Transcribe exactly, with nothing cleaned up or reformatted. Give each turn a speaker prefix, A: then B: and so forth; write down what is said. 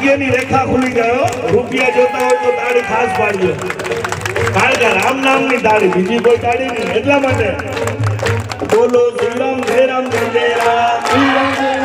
A: ભાગ્યની રેખા ખુલી ગયો રૂપિયા જોતા હોય તો તાળી ખાસ પાડજો કારણ કે રામ નામની તાળી બીજી કોઈ તાળી નહીં એટલા માટે બોલો શ્રી રામ જય રામ જય રામ શ્રી રામ